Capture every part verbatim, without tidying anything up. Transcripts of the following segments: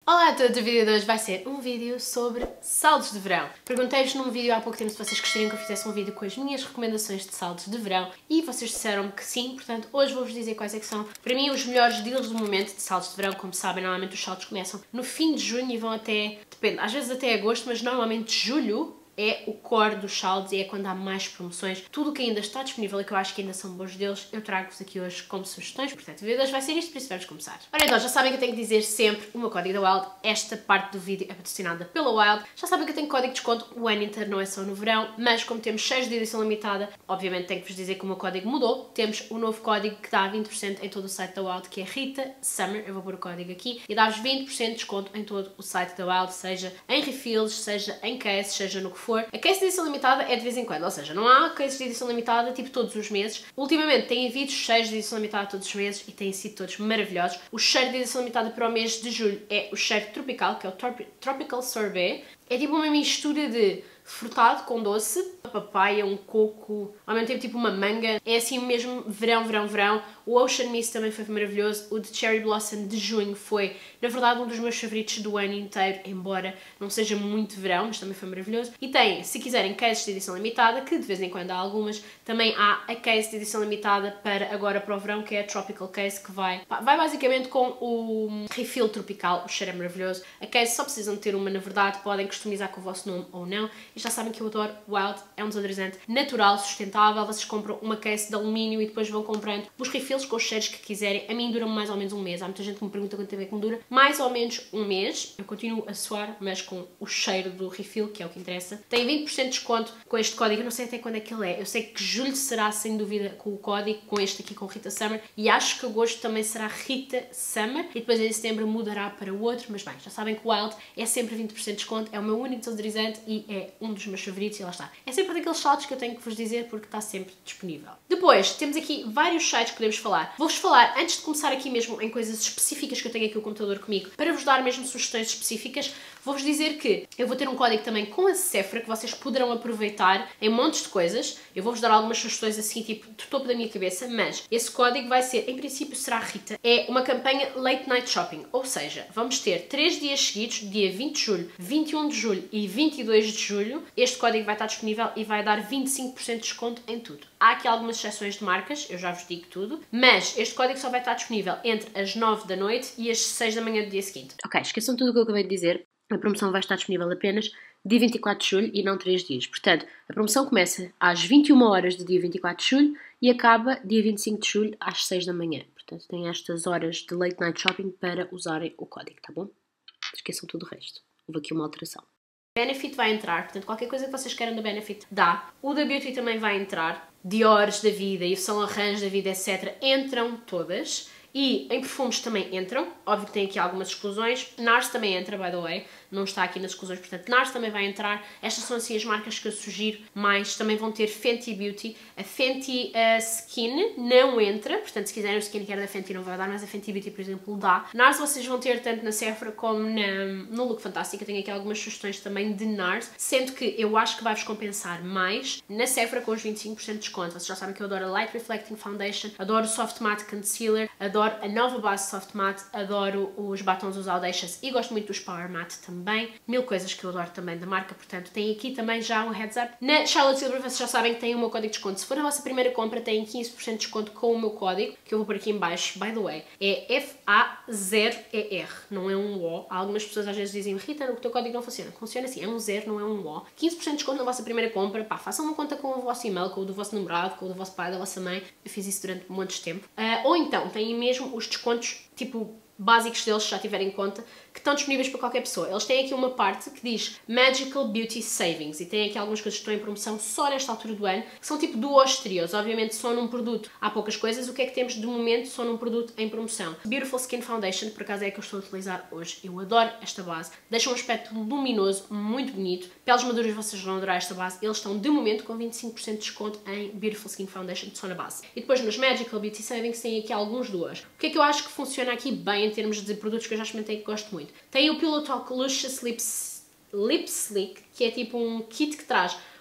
Olá a todos, o vídeo de hoje vai ser um vídeo sobre saldos de verão. Perguntei-vos num vídeo há pouco tempo se vocês gostariam que eu fizesse um vídeo com as minhas recomendações de saldos de verão e vocês disseram-me que sim, portanto hoje vou-vos dizer quais é que são, para mim, os melhores deals do momento de saldos de verão. Como sabem, normalmente os saldos começam no fim de junho e vão até, depende, às vezes até agosto, mas normalmente julho é o core dos saldos e é quando há mais promoções. Tudo o que ainda está disponível e que eu acho que ainda são bons deles, eu trago-vos aqui hoje como sugestões. Portanto, o vídeo de hoje vai ser isto, por isso vamos começar. Ora então, já sabem que eu tenho que dizer sempre o meu código da Wild. Esta parte do vídeo é patrocinada pela Wild. Já sabem que eu tenho código de desconto o ano inteiro, não é só no verão, mas como temos seis de edição limitada, obviamente tenho que vos dizer que o meu código mudou. Temos o novo código que dá vinte por cento em todo o site da Wild, que é Rita Summer. Eu vou pôr o código aqui e dá-vos vinte por cento de desconto em todo o site da Wild, seja em refills, seja em case, seja no que for. A case de edição limitada é de vez em quando, ou seja, não há cases de edição limitada tipo todos os meses. Ultimamente têm havido cheiros de edição limitada todos os meses e têm sido todos maravilhosos. O cheiro de edição limitada para o mês de julho é o cheiro tropical, que é o Tropical Sorbet. É tipo uma mistura de frutado com doce, uma papaya, um coco, ao mesmo tempo tipo uma manga. É assim mesmo verão, verão, verão. O Ocean Mist também foi maravilhoso. O de Cherry Blossom de junho foi, na verdade, um dos meus favoritos do ano inteiro, embora não seja muito verão, mas também foi maravilhoso. E tem, se quiserem, cases de edição limitada, que de vez em quando há algumas. Também há a case de edição limitada para agora para o verão, que é a Tropical Case, que vai, vai basicamente com o refill tropical. O cheiro é maravilhoso. A case só precisam de ter uma, na verdade, podem customizar com o vosso nome ou não. E já sabem que eu adoro Wild, é um desodorizante natural, sustentável. Vocês compram uma case de alumínio e depois vão comprando os refills com os cheiros que quiserem. A mim dura-me mais ou menos um mês. Há muita gente que me pergunta quanto tempo é que me dura. Mais ou menos um mês. Eu continuo a suar, mas com o cheiro do refill, que é o que interessa. Tem vinte por cento de desconto com este código. Eu não sei até quando é que ele é. Eu sei que julho será, sem dúvida, com o código, com este aqui, com Rita Summer. E acho que agosto também será Rita Summer. E depois em setembro mudará para o outro. Mas bem, já sabem que o Wild é sempre vinte por cento de desconto. É o meu único desodorizante e é um dos meus favoritos. E lá está. É sempre daqueles saldos que eu tenho que vos dizer porque está sempre disponível. Depois, temos aqui vários sites que podemos falar. Vou-vos falar, antes de começar aqui mesmo em coisas específicas que eu tenho aqui o computador comigo, para vos dar mesmo sugestões específicas, vou-vos dizer que eu vou ter um código também com a Sephora que vocês poderão aproveitar em montes de coisas. Eu vou-vos dar algumas sugestões assim, tipo, do topo da minha cabeça, mas esse código vai ser, em princípio será Rita, é uma campanha Late Night Shopping, ou seja, vamos ter três dias seguidos, dia vinte de julho, vinte e um de julho e vinte e dois de julho. Este código vai estar disponível e vai dar vinte e cinco por cento de desconto em tudo. Há aqui algumas exceções de marcas, eu já vos digo tudo, mas este código só vai estar disponível entre as nove da noite e as seis da manhã do dia seguinte. Ok, esqueçam tudo o que eu acabei de dizer. A promoção vai estar disponível apenas dia vinte e quatro de julho e não três dias. Portanto, a promoção começa às vinte e uma horas do dia vinte e quatro de julho e acaba dia vinte e cinco de julho às seis da manhã. Portanto, têm estas horas de late night shopping para usarem o código, tá bom? Esqueçam tudo o resto. Houve aqui uma alteração. Benefit vai entrar, portanto, qualquer coisa que vocês queiram da Benefit dá. O da Beauty também vai entrar. Diores da vida, Yves Saint Laurent da vida, etcétera. Entram todas. E em perfumes também entram, óbvio que tem aqui algumas exclusões. NARS também entra, by the way, não está aqui nas exclusões, portanto NARS também vai entrar. Estas são assim as marcas que eu sugiro mais. Também vão ter Fenty Beauty. A Fenty uh, Skin não entra, portanto se quiserem o skincare da Fenty não vai dar, mas a Fenty Beauty, por exemplo, dá. NARS vocês vão ter tanto na Sephora como na, no Look Fantastic. Eu tenho aqui algumas sugestões também de NARS, sendo que eu acho que vai-vos compensar mais na Sephora com os vinte e cinco por cento de desconto. Vocês já sabem que eu adoro a Light Reflecting Foundation, adoro o Soft Matte Concealer, adoro Adoro a nova base Soft Matte, adoro os batons dos Audacious e gosto muito dos Power Matte também. Mil coisas que eu adoro também da marca, portanto tem aqui também já um heads up. Na Charlotte Tilbury vocês já sabem que tem o meu código de desconto. Se for a vossa primeira compra tem quinze por cento de desconto com o meu código, que eu vou por aqui em baixo, by the way. É F A zero E R, não é um O. Algumas pessoas às vezes dizem, Rita, o teu código não funciona. Funciona assim, é um zero, não é um O. quinze por cento de desconto na vossa primeira compra. Pá, façam uma conta com o vosso e-mail, com o do vosso namorado, com o do vosso pai, da vossa mãe. Eu fiz isso durante muitos tempo. Uh, ou então, têm mesmo os descontos tipo básicos deles, se já tiverem em conta, que estão disponíveis para qualquer pessoa. Eles têm aqui uma parte que diz Magical Beauty Savings e têm aqui algumas coisas que estão em promoção só nesta altura do ano, que são tipo duos trios. Obviamente só num produto há poucas coisas. O que é que temos de momento só num produto em promoção? Beautiful Skin Foundation, por acaso é a que eu estou a utilizar hoje. Eu adoro esta base. Deixa um aspecto luminoso, muito bonito. Peles maduras vocês vão adorar esta base. Eles estão de momento com vinte e cinco por cento de desconto em Beautiful Skin Foundation só na base. E depois nos Magical Beauty Savings têm aqui alguns duos. O que é que eu acho que funciona aqui bem em termos de produtos que eu já experimentei e que gosto muito? Tem o Pillow Talk Luscious Lips, Lip Slick, que é tipo um kit que traz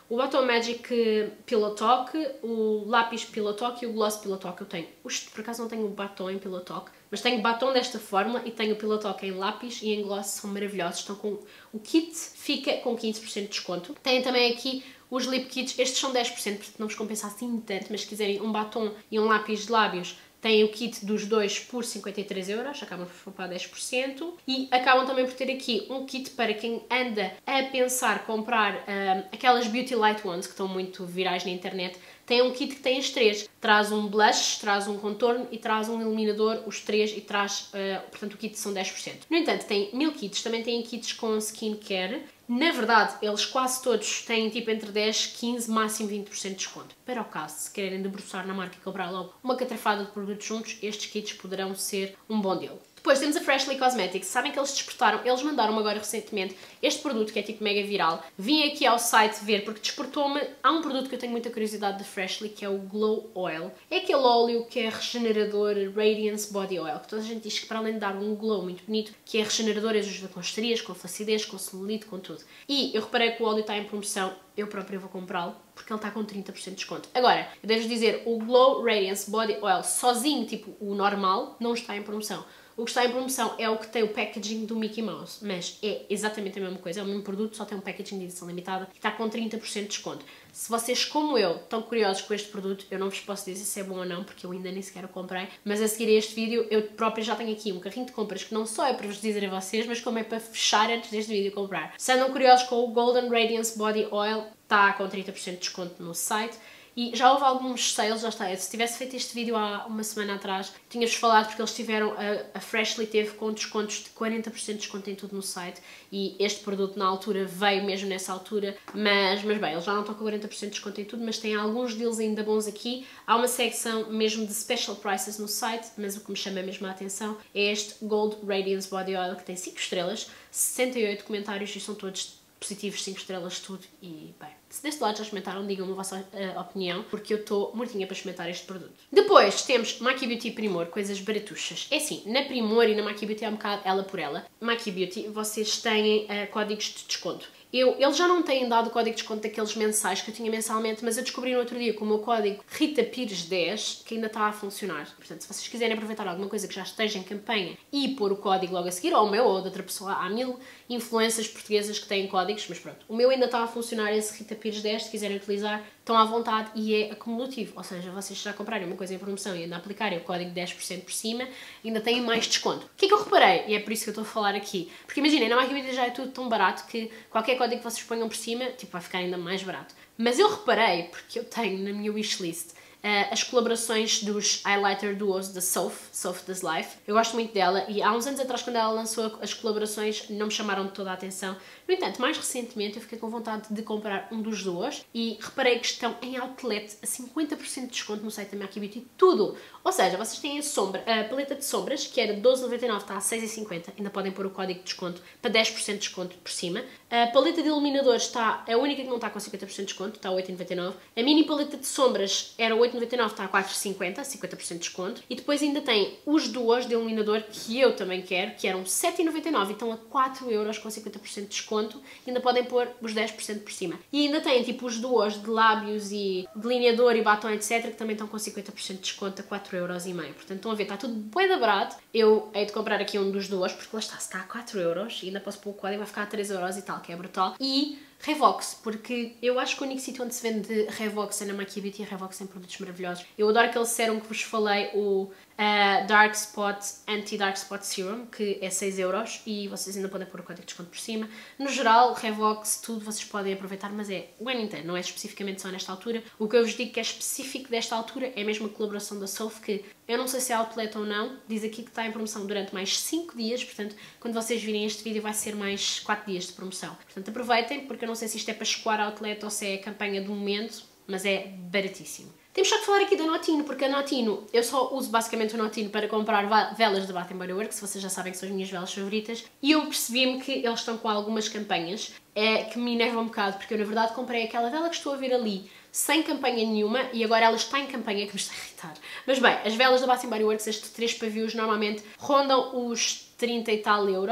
O batom Magic Pillow Talk, o lápis Pillow Talk e o gloss Pillow Talk eu tenho. Os, por acaso não tenho o batom em Pillow Talk, mas tenho batom desta forma e tenho o Pillow Talk em lápis e em gloss, são maravilhosos. Estão com o kit, fica com quinze por cento de desconto. Tem também aqui os lip kits, estes são dez por cento, portanto não vos compensa assim tanto, mas se quiserem um batom e um lápis de lábios, tem o kit dos dois por cinquenta e três euros, acabam por poupar dez por cento. E acabam também por ter aqui um kit para quem anda a pensar comprar um, aquelas Beauty Light Ones que estão muito virais na internet. Tem um kit que tem as três. Traz um blush, traz um contorno e traz um iluminador, os três, e traz, uh, portanto, o kit são dez por cento. No entanto, tem mil kits, também tem kits com skincare. Na verdade, eles quase todos têm tipo entre dez, quinze, máximo vinte por cento de desconto. Para o caso, se quererem debruçar na marca e comprar logo uma catrafada de produtos juntos, estes kits poderão ser um bom deal. Depois temos a Freshly Cosmetics. Sabem que eles despertaram, eles mandaram agora recentemente este produto que é tipo mega viral. Vim aqui ao site ver porque despertou-me. Há um produto que eu tenho muita curiosidade da Freshly, que é o Glow Oil. É aquele óleo que é regenerador, Radiance Body Oil, que toda a gente diz que para além de dar um glow muito bonito, que é regenerador, ajuda com estrias, com flacidez, com celulite, com tudo. E eu reparei que o óleo está em promoção, eu própria vou comprá-lo, porque ele está com trinta por cento de desconto. Agora, eu devo dizer, o Glow Radiance Body Oil sozinho, tipo o normal, não está em promoção. O que está em promoção é o que tem o packaging do Mickey Mouse, mas é exatamente a mesma coisa, é o mesmo produto, só tem um packaging de edição limitada e está com trinta por cento de desconto. Se vocês, como eu, estão curiosos com este produto, eu não vos posso dizer se é bom ou não, porque eu ainda nem sequer o comprei, mas a seguir a este vídeo, eu própria já tenho aqui um carrinho de compras que não só é para vos dizer a vocês, mas como é para fechar antes deste vídeo comprar. Se andam curiosos com o Golden Radiance Body Oil, está com trinta por cento de desconto no site. E já houve alguns sales, já está, se tivesse feito este vídeo há uma semana atrás, tinha-vos falado porque eles tiveram, a, a Freshly teve com descontos de quarenta por cento de desconto em tudo no site e este produto na altura veio mesmo nessa altura, mas, mas bem, eles já não estão com quarenta por cento de desconto em tudo, mas têm alguns deals ainda bons aqui. Há uma secção mesmo de special prices no site, mas o que me chama mesmo a atenção é este Gold Radiance Body Oil que tem cinco estrelas, sessenta e oito comentários e são todos positivos, cinco estrelas, tudo e bem. Se deste lado já experimentaram, digam-me a vossa uh, opinião, porque eu estou mortinha para experimentar este produto. Depois temos Maki Beauty Primor, coisas baratuchas. É assim, na Primor e na Maki Beauty é um bocado ela por ela. Maki Beauty, vocês têm uh, códigos de desconto. Eu, eles já não têm dado o código de desconto daqueles mensais que eu tinha mensalmente, mas eu descobri no outro dia com o meu código Rita Pires dez, que ainda está a funcionar. Portanto, se vocês quiserem aproveitar alguma coisa que já esteja em campanha e pôr o código logo a seguir, ou o meu ou de outra pessoa, há mil influências portuguesas que têm códigos, mas pronto. O meu ainda está a funcionar, esse Rita Pires dez, se quiserem utilizar, estão à vontade e é acumulativo. Ou seja, vocês já comprarem uma coisa em promoção e ainda aplicarem o código dez por cento por cima, ainda têm mais desconto. O que é que eu reparei? E é por isso que eu estou a falar aqui. Porque imaginem, na Maki Beauty já é tudo tão barato que qualquer código que vocês ponham por cima, tipo, vai ficar ainda mais barato. Mas eu reparei, porque eu tenho na minha wishlist uh, as colaborações dos highlighter duos da Soph, Soph Does Life. Eu gosto muito dela e há uns anos atrás, quando ela lançou as colaborações, não me chamaram de toda a atenção. No entanto, mais recentemente eu fiquei com vontade de comprar um dos duos e reparei que estão em outlet a cinquenta por cento de desconto no site da Maki Beauty, tudo! Ou seja, vocês têm a, sombra, a paleta de sombras, que era doze noventa e nove, está a seis e cinquenta, ainda podem pôr o código de desconto para dez por cento de desconto por cima. A paleta de iluminadores está, é a única que não está com cinquenta por cento de desconto, está a oito e noventa e nove. A mini paleta de sombras era oito e noventa e nove, está a quatro e cinquenta, cinquenta por cento de desconto. E depois ainda tem os duos de iluminador, que eu também quero, que eram sete e noventa e nove e estão a quatro euros com cinquenta por cento de desconto. E ainda podem pôr os dez por cento por cima. E ainda tem tipo os duos de lábios e delineador e batom, etcétera, que também estão com cinquenta por cento de desconto a quatro euros e meio. Portanto, estão a ver, está tudo bué de barato. Eu hei de comprar aqui um dos duos, porque lá está, se está a quatro euros e ainda posso pôr o código, vai ficar a três euros e tal, que é brutal. E Revox, porque eu acho que o único sítio onde se vende Revox é na Maki Beauty e a Revox tem produtos maravilhosos. Eu adoro aquele sérum que vos falei, o uh, Dark Spot Anti-Dark Spot Serum, que é seis euros e vocês ainda podem pôr o código de desconto por cima. No geral, Revox, tudo vocês podem aproveitar, mas é o ano inteiro, não é especificamente só nesta altura. O que eu vos digo que é específico desta altura é mesmo a colaboração da Soph, que eu não sei se é outlet ou não, diz aqui que está em promoção durante mais cinco dias, portanto, quando vocês virem este vídeo vai ser mais quatro dias de promoção. Portanto, aproveitem, porque eu não sei se isto é para escoar outlet ou se é a campanha do momento, mas é baratíssimo. Temos só que falar aqui da Notino, porque a Notino, eu só uso basicamente o Notino para comprar velas de Bath and Body Works, vocês já sabem que são as minhas velas favoritas, e eu percebi-me que eles estão com algumas campanhas é, que me enervam um bocado, porque eu na verdade comprei aquela vela que estou a ver ali, sem campanha nenhuma, e agora ela está em campanha, que me está a irritar. Mas bem, as velas da Bath and Body Works, estes três pavios, normalmente rondam os trinta e tal euros,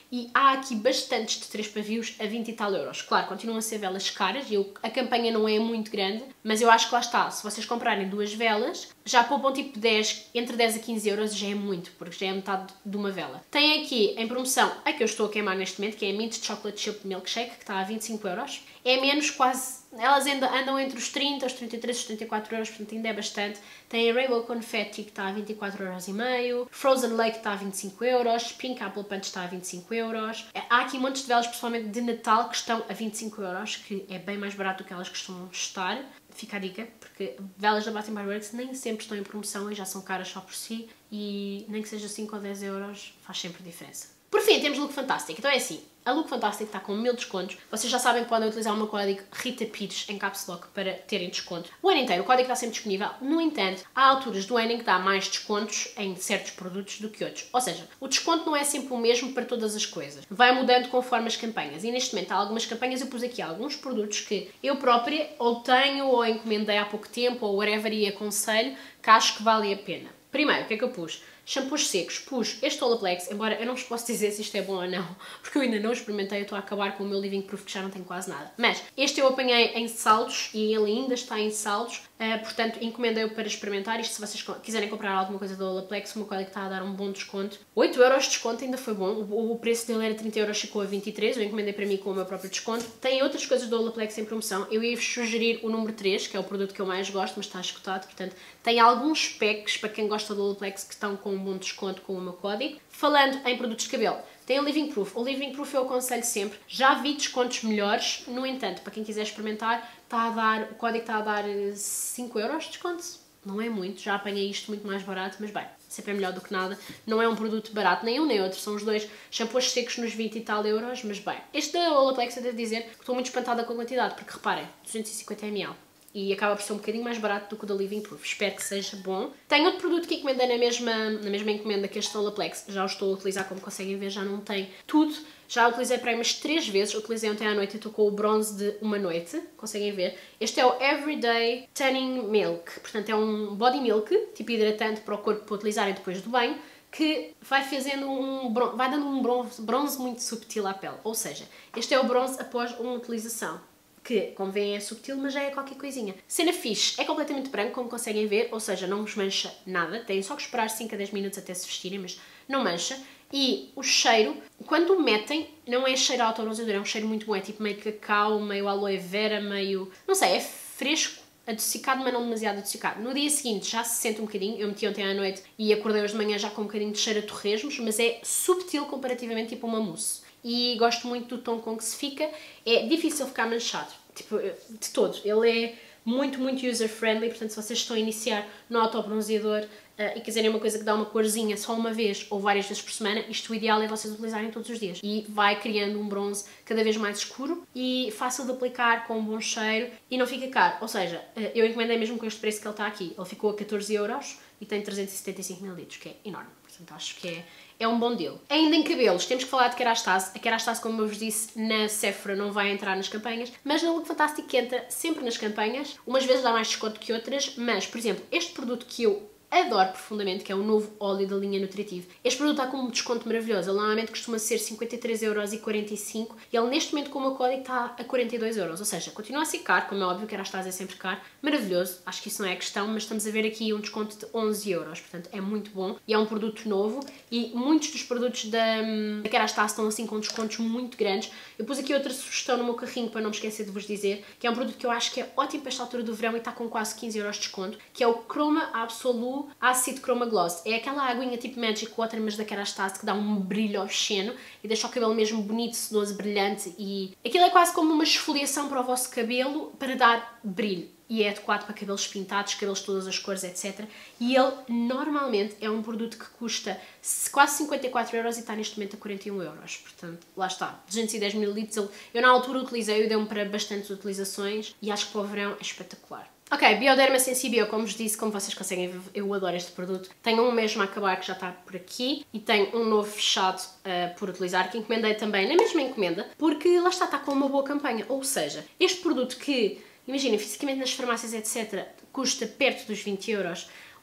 e há aqui bastantes de três pavios a vinte e tal euros. Claro, continuam a ser velas caras e eu, a campanha não é muito grande, mas eu acho que lá está, se vocês comprarem duas velas, já poupam tipo dez, entre dez a quinze euros, já é muito, porque já é metade de uma vela. Tem aqui em promoção a que eu estou a queimar neste momento, que é a Mint Chocolate Chip Milkshake, que está a vinte e cinco euros. É menos quase, elas ainda andam entre os trinta, os trinta e três, os trinta e quatro euros, portanto ainda é bastante. Tem a Rainbow Confetti, que está a vinte e quatro euros e meio, Frozen Lake está a vinte e cinco euros, Pink Apple Punch está a vinte e cinco euros. Há aqui montes de velas, principalmente de Natal, que estão a vinte e cinco euros, que é bem mais barato do que elas costumam estar. Fica a dica, porque velas da Bath and Body Works nem sempre estão em promoção e já são caras só por si, e nem que seja cinco ou dez euros faz sempre diferença. Por fim, temos Look Fantastic. Então é assim, a Look Fantastic está com mil descontos. Vocês já sabem que podem utilizar o meu código Rita Pires em Caps Lock para terem desconto. O ano inteiro o código está sempre disponível. No entanto, há alturas do ano em que dá mais descontos em certos produtos do que outros. Ou seja, o desconto não é sempre o mesmo para todas as coisas. Vai mudando conforme as campanhas. E neste momento há algumas campanhas, eu pus aqui alguns produtos que eu própria ou tenho ou encomendei há pouco tempo ou whatever e aconselho, que acho que vale a pena. Primeiro, o que é que eu pus? Shampoos secos. Pus este Olaplex, embora eu não vos posso dizer se isto é bom ou não, porque eu ainda não experimentei, eu estou a acabar com o meu Living Proof que já não tem quase nada. Mas este eu apanhei em saldos e ele ainda está em saldos, uh, portanto encomendei-o para experimentar. Isto, se vocês quiserem comprar alguma coisa do Olaplex, o meu código está a dar um bom desconto. oito euros de desconto, ainda foi bom. O, o preço dele era trinta euros, ficou a vinte e três, eu encomendei para mim com o meu próprio desconto. Tem outras coisas do Olaplex em promoção, eu ia-vos sugerir o número três, que é o produto que eu mais gosto, mas está esgotado, portanto tem alguns packs para quem gosta do Olaplex que estão com um bom desconto com o meu código. Falando em produtos de cabelo, tem o Living Proof. O Living Proof eu aconselho sempre. Já vi descontos melhores, no entanto, para quem quiser experimentar, está a dar, o código está a dar cinco euros de desconto. Não é muito, já apanhei isto muito mais barato, mas bem, sempre é melhor do que nada. Não é um produto barato, nem um nem outro, são os dois shampoos secos nos vinte e tal euros, mas bem. Este da Olaplex eu devo dizer que estou muito espantada com a quantidade, porque reparem, duzentos e cinquenta mililitros. E acaba por ser um bocadinho mais barato do que o da Living Proof. Espero que seja bom. Tenho outro produto que encomendei na mesma, na mesma encomenda que este Olaplex. Já o estou a utilizar, como conseguem ver, já não tem tudo. Já o utilizei para aí umas três vezes. Utilizei ontem à noite e estou com o bronze de uma noite. Conseguem ver. Este é o Everyday Tanning Milk. Portanto, é um body milk, tipo hidratante para o corpo para utilizarem depois do banho, que vai fazendo um bronze, vai dando um bronze, bronze muito subtil à pele. Ou seja, este é o bronze após uma utilização, que, como veem, é subtil, mas já é qualquer coisinha. Cena fixe, é completamente branco, como conseguem ver, ou seja, não vos mancha nada. Têm só que esperar cinco a dez minutos até se vestirem, mas não mancha. E o cheiro, quando o metem, não é cheiro autorosador, é um cheiro muito bom, é tipo meio cacau, meio aloe vera, meio... não sei, é fresco, adocicado, mas não demasiado adocicado. No dia seguinte já se sente um bocadinho, eu meti ontem à noite e acordei hoje de manhã já com um bocadinho de cheiro a torresmos, mas é subtil comparativamente, tipo uma mousse. E gosto muito do tom com que se fica. É difícil ficar manchado, tipo, de todo. Ele é muito, muito user-friendly, portanto, se vocês estão a iniciar no autobronzeador uh, e quiserem uma coisa que dá uma corzinha só uma vez ou várias vezes por semana, isto o ideal é vocês utilizarem todos os dias. E vai criando um bronze cada vez mais escuro e fácil de aplicar, com um bom cheiro e não fica caro. Ou seja, uh, eu encomendei mesmo com este preço que ele está aqui. Ele ficou a catorze euros e tem trezentos e setenta e cinco mililitros, que é enorme. Portanto, acho que é, é um bom deal. Ainda em cabelos, temos que falar de Kerastase. A Kerastase, como eu vos disse, na Sephora não vai entrar nas campanhas, mas na Look Fantastic entra sempre nas campanhas. Umas vezes dá mais desconto que outras, mas, por exemplo, este produto que eu adoro profundamente, que é o novo óleo da linha Nutritive. Este produto está com um desconto maravilhoso. Ele normalmente costuma ser cinquenta e três euros e quarenta e cinco e ele neste momento com o meu código está a quarenta e dois euros. Ou seja, continua a ser caro, como é óbvio que a Kerastase é sempre caro. Maravilhoso, acho que isso não é a questão, mas estamos a ver aqui um desconto de onze euros. Portanto, é muito bom e é um produto novo e muitos dos produtos da, da Kerastase estão assim com descontos muito grandes. Eu pus aqui outra sugestão no meu carrinho para não me esquecer de vos dizer, que é um produto que eu acho que é ótimo para esta altura do verão e está com quase quinze euros de desconto, que é o Chroma Absolute Acid Chroma Gloss. É aquela aguinha tipo Magic Water, mas da Kerastase, que dá um brilho obsceno e deixa o cabelo mesmo bonito, sedoso, brilhante, e aquilo é quase como uma esfoliação para o vosso cabelo para dar brilho. E é adequado para cabelos pintados, cabelos de todas as cores, etcétera. E ele, normalmente, é um produto que custa quase cinquenta e quatro euros e está neste momento a quarenta e um euros. Portanto, lá está, duzentos e dez mililitros. Eu na altura utilizei e deu-me para bastantes utilizações e acho que para o verão é espetacular. Ok, Bioderma Sensibio, como vos disse, como vocês conseguem ver, eu adoro este produto. Tenho um mesmo a acabar que já está por aqui e tenho um novo fechado uh, por utilizar, que encomendei também na mesma encomenda, porque lá está, está com uma boa campanha. Ou seja, este produto que, imaginem, fisicamente nas farmácias, etcétera, custa perto dos vinte euros,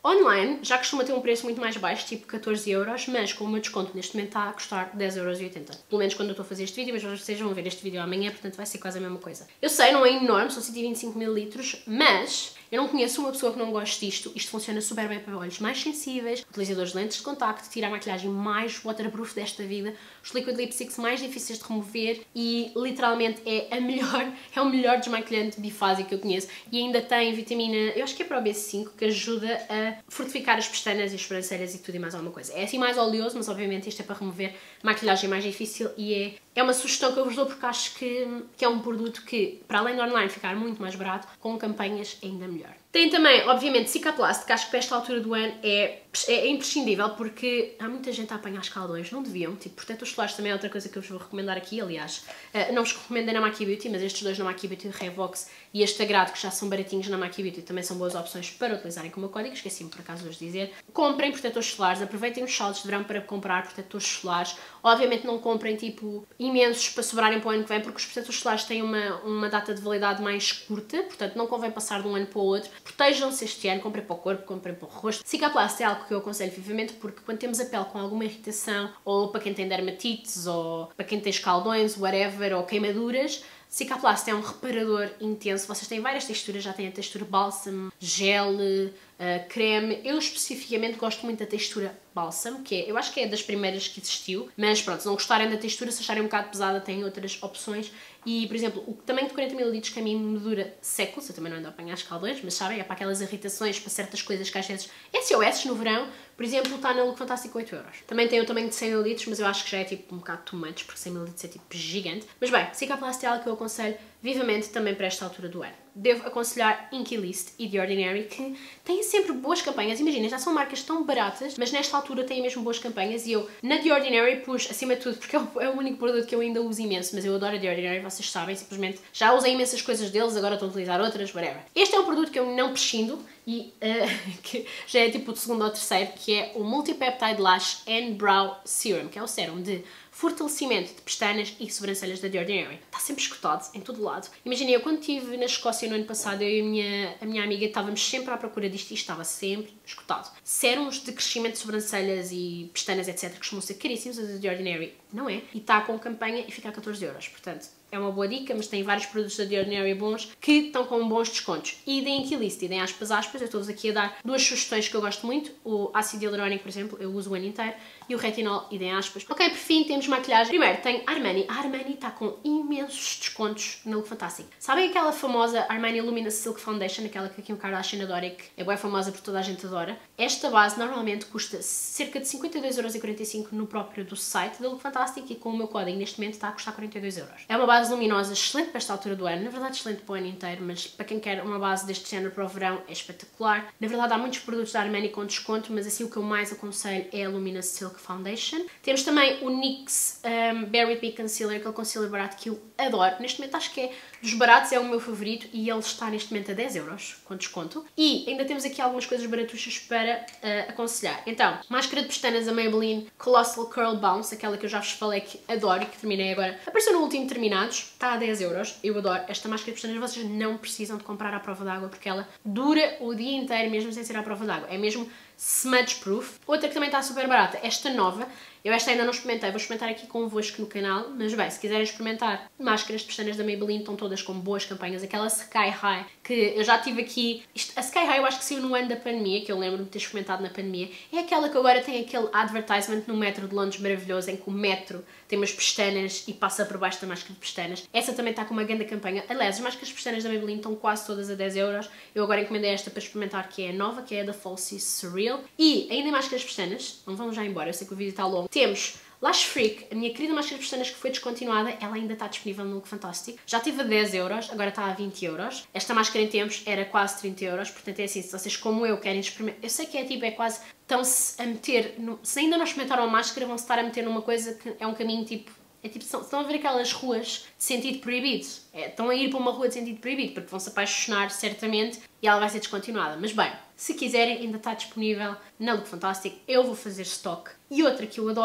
Online já costuma ter um preço muito mais baixo, tipo catorze euros, mas com o meu desconto neste momento está a custar dez euros e oitenta. Pelo menos quando eu estou a fazer este vídeo, mas vocês vão ver este vídeo amanhã, portanto vai ser quase a mesma coisa. Eu sei, não é enorme, são cento e vinte e cinco mililitros, mas eu não conheço uma pessoa que não goste disto. Isto funciona super bem para olhos mais sensíveis, utilizadores de lentes de contacto, tira a maquilhagem mais waterproof desta vida, os liquid lipsticks mais difíceis de remover e literalmente é a melhor, é o melhor desmaquilhante bifásico que eu conheço e ainda tem vitamina, eu acho que é para o B cinco, que ajuda a fortificar as pestanas e as sobrancelhas e tudo e mais alguma coisa. É assim mais oleoso, mas obviamente isto é para remover maquilhagem mais difícil e é, é uma sugestão que eu vos dou porque acho que, que é um produto que, para além de online ficar muito mais barato, com campanhas ainda melhor. Tem também, obviamente, Cicaplast, que acho que para esta altura do ano é, é imprescindível porque há muita gente a apanhar escaldões, não deviam, tipo, protetores solares também é outra coisa que eu vos vou recomendar aqui, aliás, uh, não vos recomendo na Maki Beauty, mas estes dois na Maki Beauty, o Revox e este Agrado, que já são baratinhos na Maki Beauty, também são boas opções para utilizarem como código, esqueci-me por acaso de vos dizer. Comprem protetores solares, aproveitem os saldos de verão para comprar protetores solares, obviamente não comprem, tipo, imensos para sobrarem para o ano que vem, porque os protetores solares têm uma, uma data de validade mais curta, portanto não convém passar de um ano para o outro. Protejam-se este ano, comprem para o corpo, comprem para o rosto. Cicaplast é algo que eu aconselho vivamente porque quando temos a pele com alguma irritação, ou para quem tem dermatites, ou para quem tem escaldões, whatever, ou queimaduras, Cicaplast é um reparador intenso. Vocês têm várias texturas, já têm a textura bálsamo, gel, uh, creme. Eu especificamente gosto muito da textura bálsamo, que é, eu acho que é das primeiras que existiu, mas pronto, se não gostarem da textura, se acharem um bocado pesada, têm outras opções. E, por exemplo, o tamanho de quarenta mililitros que a mim me dura séculos, eu também não ando a apanhar escaldões, mas sabem, é para aquelas irritações, para certas coisas que às vezes S O S no verão, por exemplo, está na Look Fantástico oito euros. Também tem o tamanho de cem mililitros, mas eu acho que já é tipo um bocado too much, porque cem mililitros é tipo gigante. Mas bem, Cicaplast é algo que eu aconselho vivamente também para esta altura do ano. Devo aconselhar Inky List e The Ordinary, que têm sempre boas campanhas. Imaginem, já são marcas tão baratas, mas nesta altura têm mesmo boas campanhas e eu, na The Ordinary, pus acima de tudo, porque é o, é o único produto que eu ainda uso imenso, mas eu adoro a The Ordinary, vocês sabem, simplesmente já usei imensas coisas deles, agora estou a utilizar outras, whatever. Este é um produto que eu não prescindo e uh, que já é tipo o segundo ou terceiro, que é o Multi-Peptide Lash and Brow Serum, que é o sérum de fortalecimento de pestanas e sobrancelhas da The Ordinary. Está sempre escutado, em todo lado. Imaginem, eu quando estive na Escócia no ano passado, eu e a minha, a minha amiga estávamos sempre à procura disto e estava sempre escutado. Sérums de crescimento de sobrancelhas e pestanas, etcétera, costumam ser caríssimos, a da The Ordinary não é, e está com campanha e fica a catorze euros, portanto é uma boa dica, mas tem vários produtos da The Ordinary bons que estão com bons descontos. E deem aqui list, e deem aspas aspas, eu estou-vos aqui a dar duas sugestões que eu gosto muito, o ácido hialurónico, por exemplo, eu uso o ano inteiro, e o retinol, e deem aspas. Ok, por fim, temos maquilhagem. Primeiro, tem Armani. A Armani está com imensos descontos na Look Fantastic. Sabem aquela famosa Armani Luminous Silk Foundation, aquela que a Kim Kardashian adora e que é bem famosa por toda a gente adora? Esta base normalmente custa cerca de cinquenta e dois euros e quarenta e cinco no próprio do site da Look Fantastic e com o meu código neste momento está a custar quarenta e dois euros. É uma base luminosa excelente para esta altura do ano, na verdade excelente para o ano inteiro, mas para quem quer uma base deste género para o verão é espetacular. Na verdade há muitos produtos da Armani com desconto, mas assim o que eu mais aconselho é a Luminous Silk Foundation. Temos também o NYX um, Bare With Me Concealer, aquele concealer barato que eu adoro. Neste momento acho que é dos baratos, é o meu favorito e ele está neste momento a dez euros com desconto. E ainda temos aqui algumas coisas baratuchas para uh, aconselhar. Então, máscara de pestanas da Maybelline Colossal Curl Bounce, aquela que eu já vos falei que adoro e que terminei agora. Apareceu no último Terminados, está a dez euros. Eu adoro esta máscara de pestanas, vocês não precisam de comprar à prova d'água porque ela dura o dia inteiro mesmo sem ser à prova d'água. É mesmo smudge proof. Outra que também está super barata, esta nova. Eu esta ainda não experimentei, vou experimentar aqui convosco no canal, mas bem, se quiserem experimentar máscaras de pestanas da Maybelline, estão todas com boas campanhas. Aquela Sky High, que eu já tive aqui, isto, a Sky High eu acho que saiu no ano da pandemia, que eu lembro-me de ter experimentado na pandemia, é aquela que agora tem aquele advertisement no metro de Londres maravilhoso, em que o metro tem umas pestanas e passa por baixo da máscara de pestanas. Essa também está com uma grande campanha. Aliás, as máscaras de pestanas da Maybelline estão quase todas a dez euros. Eu agora encomendei esta para experimentar, que é a nova, que é a da Falsies Surreal. E ainda em máscaras de pestanas, não vamos já embora, eu sei que o vídeo está longo, temos Lash Freak, a minha querida máscara de pestanas que foi descontinuada, ela ainda está disponível no Look Fantastic. Já tive a dez euros, agora está a vinte euros. Esta máscara em tempos era quase trinta euros, portanto é assim, se vocês como eu querem experimentar, eu sei que é tipo, é quase, estão-se a meter, no, se ainda não experimentaram a máscara, vão-se estar a meter numa coisa que é um caminho tipo, é tipo, estão a ver aquelas ruas de sentido proibido, é, estão a ir para uma rua de sentido proibido, porque vão se apaixonar certamente e ela vai ser descontinuada. Mas bem, se quiserem, ainda está disponível na Look Fantastic, eu vou fazer stock. E outra que eu adoro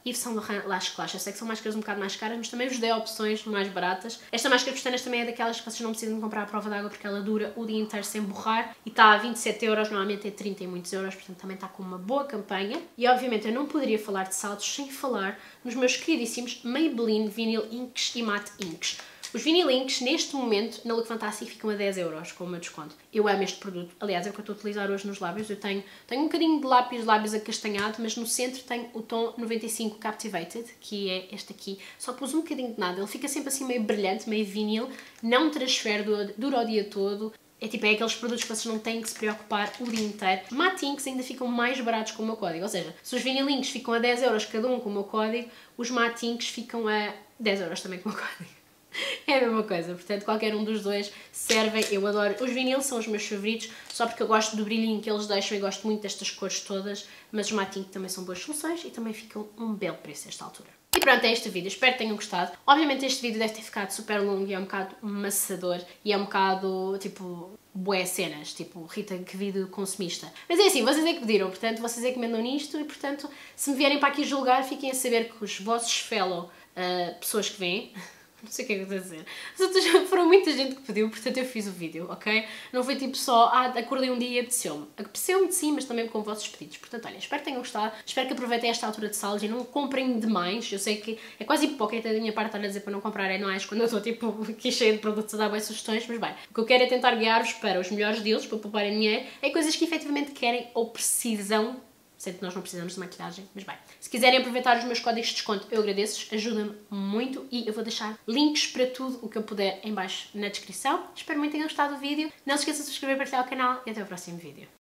Yves Saint Laurent Lash Clash. Eu sei que são máscaras um bocado mais caras, mas também vos dei opções mais baratas. Esta máscara pestanas também é daquelas que vocês não precisam de comprar à prova d'água porque ela dura o dia inteiro sem borrar e está a vinte e sete euros, normalmente é trinta e muitos euros, portanto também está com uma boa campanha. E obviamente eu não poderia falar de saltos sem falar nos meus queridíssimos Maybelline Vinyl Inks e Matte Inks. Os Vinyl Inks, neste momento, na Look Fantastic ficam a dez euros com o meu desconto. Eu amo este produto. Aliás, é o que eu estou a utilizar hoje nos lábios. Eu tenho, tenho um bocadinho de lápis, de lábios acastanhado, mas no centro tenho o tom noventa e cinco Captivated, que é este aqui. Só pus um bocadinho de nada. Ele fica sempre assim meio brilhante, meio vinil. Não transfere, dura o dia todo. É tipo, é aqueles produtos que vocês não têm que se preocupar o dia inteiro. Matte Inks ainda ficam mais baratos com o meu código. Ou seja, se os Vinyl Inks ficam a dez euros cada um com o meu código, os Matte Inks ficam a dez euros também com o meu código. É a mesma coisa, portanto qualquer um dos dois servem, eu adoro. Os vinil são os meus favoritos, só porque eu gosto do brilhinho que eles deixam e gosto muito destas cores todas, mas os Matte Ink também são boas soluções e também ficam um belo preço a esta altura. E pronto, é este vídeo, espero que tenham gostado. Obviamente este vídeo deve ter ficado super longo e é um bocado maçador e é um bocado, tipo, bué cenas, tipo, Rita, que vídeo consumista. Mas é assim, vocês é que pediram, portanto, vocês é que mandam nisto e, portanto, se me vierem para aqui julgar, fiquem a saber que os vossos fellow uh, pessoas que vêm... Não sei o que é que eu estou a dizer. As outras foram muita gente que pediu, portanto eu fiz o vídeo, ok? Não foi tipo só, ah, acordei um dia e apeteceu-me. Apeteceu-me de sim, mas também com vossos pedidos. Portanto, olha, espero que tenham gostado. Espero que aproveitem esta altura de saldos e não comprem demais. Eu sei que é quase hipócrita da minha parte estar a dizer para não comprarem mais quando eu estou tipo aqui cheia de produtos a dar boas sugestões, mas bem, o que eu quero é tentar guiar-vos para os melhores deals, para pouparem dinheiro, é coisas que efetivamente querem ou precisam. Sei que nós não precisamos de maquilhagem, mas bem. Se quiserem aproveitar os meus códigos de desconto, eu agradeço-vos, ajuda-me muito e eu vou deixar links para tudo o que eu puder em baixo na descrição. Espero muito que tenham gostado do vídeo. Não se esqueçam de subscrever e partilhar o canal e até o próximo vídeo.